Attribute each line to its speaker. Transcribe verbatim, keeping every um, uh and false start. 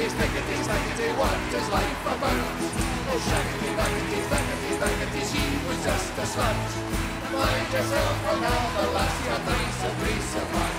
Speaker 1: It's Peggotty, Spaggotty, what does life about? Oh, shaggity, baggity, baggity, baggity, she was just a slut. Mind yourself, for now the lass, your threesome, threesome,